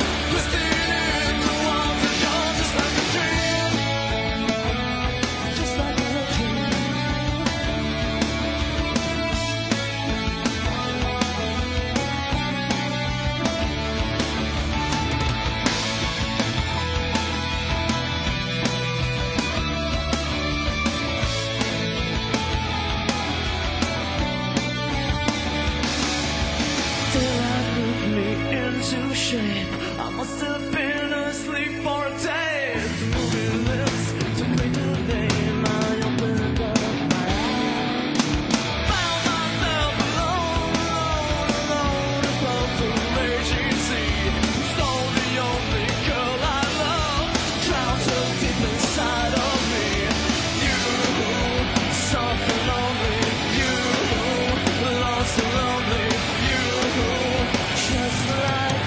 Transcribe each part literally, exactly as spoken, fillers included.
I must have been asleep for a day. Moving lips to make the name. I opened up my eyes, found myself alone, alone, alone above the raging sea. So the only girl I love drowned so deep inside of me. You, something lonely. You, lost and lonely. You, just like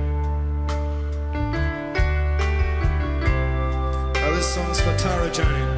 This song's for Tara Jane.